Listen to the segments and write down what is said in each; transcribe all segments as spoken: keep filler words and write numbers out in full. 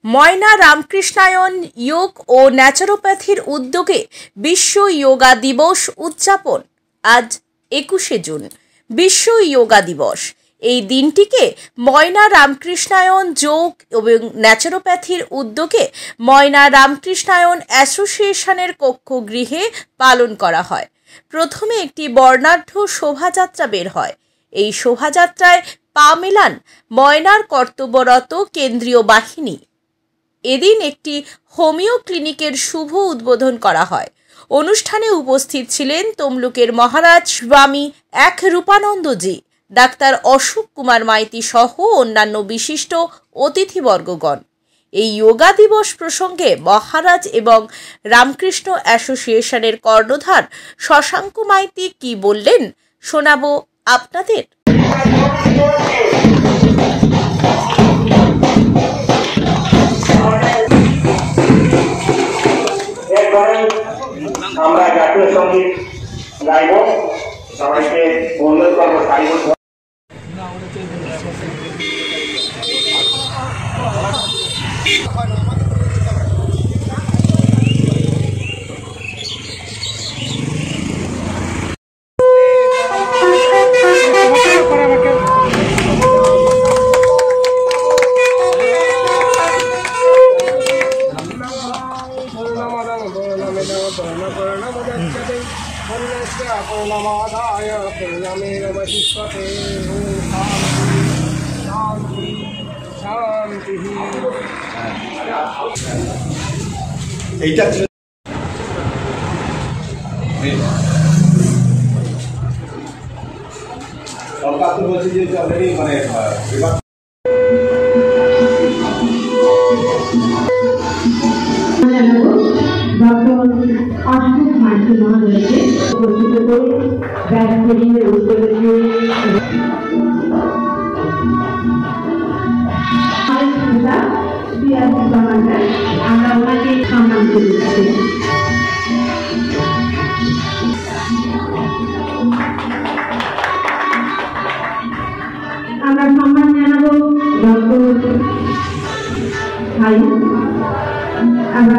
ময়না রামকৃষ্ণায়ন যোগ ও ন্যাচারোপ্যাথির উদ্যোগে বিশ্ব যোগা দিবস উদযাপন। আজ একুশে জুন বিশ্ব যোগা দিবস। এই দিনটিকে ময়না রামকৃষ্ণায়ন যোগ এবং ন্যাচারোপ্যাথির উদ্যোগে ময়না রামকৃষ্ণায়ন অ্যাসোসিয়েশনের কক্ষগৃহে পালন করা হয়। প্রথমে একটি বর্ণাঢ্য শোভাযাত্রা বের হয়। এই শোভাযাত্রায় পা মেলান ময়নার কর্তব্যরত কেন্দ্রীয় বাহিনী। এদিন একটি হোমিও ক্লিনিকের শুভ উদ্বোধন করা হয়। অনুষ্ঠানে উপস্থিত ছিলেন তমলুকের মহারাজ স্বামী এক রূপানন্দজি, ডাক্তার অশোক কুমার মাইতি সহ অন্যান্য বিশিষ্ট অতিথিবর্গগণ। এই যোগা দিবস প্রসঙ্গে মহারাজ এবং রামকৃষ্ণ অ্যাসোসিয়েশনের কর্ণধার শশাঙ্ক মাইতি কি বললেন শোনাবো আপনাদের। আমরা জাতীয় সঙ্গীত গাইব, সবাইকে অনুরোধ করবো সারিবদ্ধ। এইটা সরকার তো বলছে যে অলরেডি মানে আমরা ওনাকে সম্মান করছি। আমরা সম্মান জানাবো ডক্টর ভাই। আমরা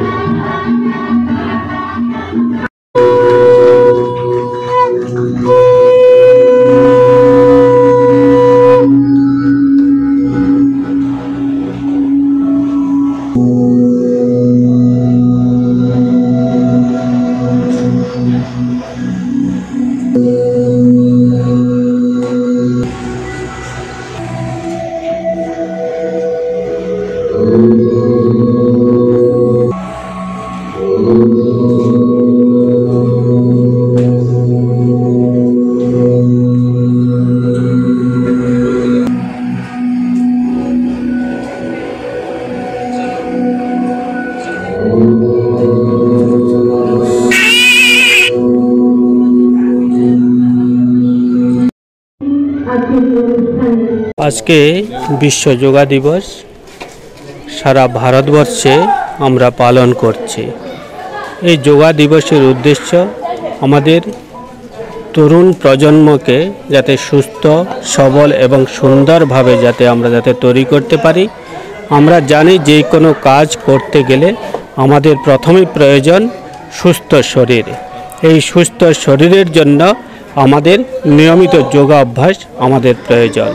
আজকে বিশ্ব যোগা দিবস সারা ভারতবর্ষে আমরা পালন করছি। এই যোগা দিবসের উদ্দেশ্য আমাদের তরুণ প্রজন্মকে যাতে সুস্থ সবল এবং সুন্দরভাবে যাতে আমরা যাতে তৈরি করতে পারি। আমরা জানি যে কোনো কাজ করতে গেলে আমাদের প্রথমেই প্রয়োজন সুস্থ শরীর। এই সুস্থ শরীরের জন্য আমাদের নিয়মিত যোগা অভ্যাস আমাদের প্রয়োজন।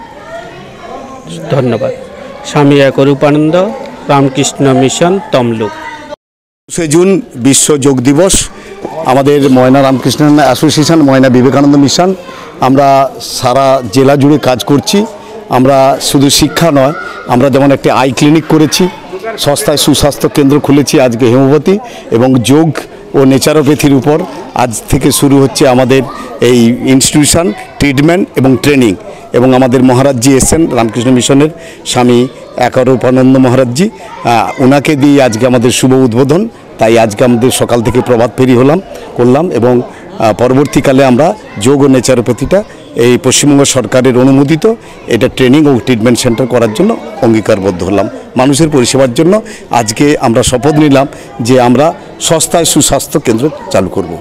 ধন্যবাদ। স্বামী এক রূপানন্দ, রামকৃষ্ণ মিশন, তমলুক। একুশে জুন বিশ্ব যোগ দিবস। আমাদের ময়না রামকৃষ্ণ অ্যাসোসিয়েশন, ময়না বিবেকানন্দ মিশন, আমরা সারা জেলা জুড়ে কাজ করছি। আমরা শুধু শিক্ষা নয়, আমরা যেমন একটি আই ক্লিনিক করেছি, সস্তায় সুস্বাস্থ্য কেন্দ্র খুলেছি আজকে হেমোপতি, এবং যোগ ও নেচারোপ্যাথির উপর আজ থেকে শুরু হচ্ছে আমাদের এই ইনস্টিটিউশন, ট্রিটমেন্ট এবং ট্রেনিং। এবং আমাদের মহারাজজি এসছেন রামকৃষ্ণ মিশনের স্বামী একরূপানন্দ মহারাজজি, ওনাকে দিয়ে আজকে আমাদের শুভ উদ্বোধন। তাই আজকে আমাদের সকাল থেকে প্রভাত ফেরি হলাম করলাম এবং পরবর্তীকালে আমরা যোগ ও নেচারোপ্যাথিটা এই পশ্চিমবঙ্গ সরকারের অনুমোদিত এটা ট্রেনিং ও ট্রিটমেন্ট সেন্টার করার জন্য অঙ্গীকারবদ্ধ হলাম। মানুষের পরিষেবার জন্য আজকে আমরা শপথ নিলাম যে আমরা সস্তায় সুস্বাস্থ্য কেন্দ্র চালু করব।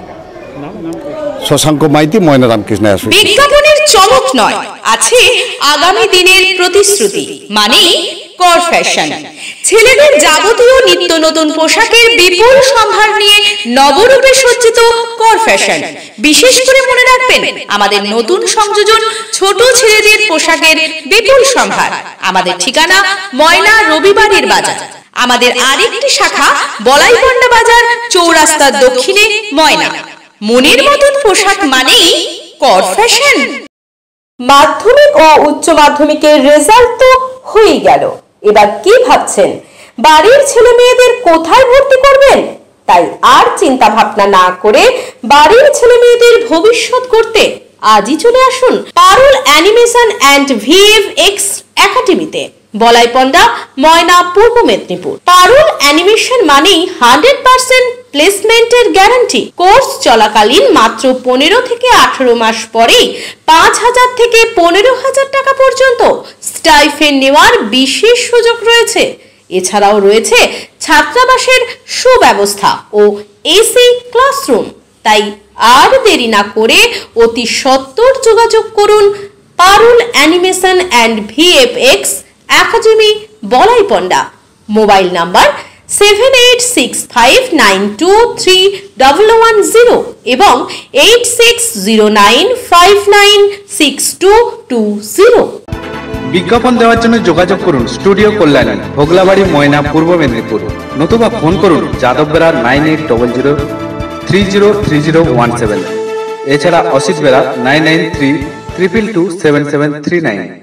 শশাঙ্ক মাইতি, ময়না রামকৃষ্ণ অ্যাসোসিয়েশন। বিজ্ঞাপনের চমক নয়, আছে আগামী দিনের প্রতিশ্রুতি, মানে কর ফ্যাশন। ছেলেদের যাবতীয় নিত্য নতুন পোশাকের বিপুল সম্ভার নিয়ে নবরূপে সজ্জিত কর ফ্যাশন। বিশেষ করে মনে রাখবেন, আমাদের নতুন সংযোজন ছোট ছেলেদের পোশাকের বিপুল সম্ভার। আমাদের ঠিকানা ময়না রবিবারের বাজার। আমাদের আরেকটি শাখা বলাইপন্ডা বাজার চৌরাস্তার দক্ষিণে ময়না। মনের মতন পোশাক মানেই কর ফ্যাশন। মাধ্যমিক ও উচ্চ মাধ্যমিকের রেজাল্ট তো হয়ে গেল, এবার কি ভাবছেন বাড়ির ছেলে মেয়েদের কোথায় ভর্তি করবেন? তাই আর চিন্তা ভাবনা না করে বাড়ির ছেলে মেয়েদের ভবিষ্যৎ করতে আজই চলে আসুন পারুল অ্যানিমেশন অ্যান্ড ভিএফএক্স একাডেমিতে, বলাইপন্ডা, ময়না, পূর্ব মেদিনীপুর। পারুল অ্যানিমেশন মানেই হান্ড্রেড পার্সেন্ট প্লেসমেন্টের গ্যারান্টি। কোর্স চলাকালীন মাত্র পনেরো থেকে আঠারো মাস পরেই পাঁচ হাজার থেকে পনেরো হাজার টাকা পর্যন্ত স্টাইফেন্ড নেওয়ার বিশেষ সুযোগ রয়েছে। এছাড়াও রয়েছে ছাত্রাবাসের সুব্যবস্থা ও এসি ক্লাসরুম। তাই আর দেরি না করে অতি সত্বর যোগাযোগ করুন Parul animation and VFX academy, Balaipanda. Mobile number seven eight six five nine two three double one zero এবং eight six zero nine five nine six two two zero. বিজ্ঞাপন দেওয়ার জন্য যোগাযোগ করুন স্টুডিও কল্যাণী, ভোগলাবাড়ি, ময়না, পূর্ব মেদিনীপুর। নতুবা ফোন করুন যাদব Bera nine eight double zero three zero three zero one seven. এছাড়া Asit Bera nine nine three triple two seven seven three nine.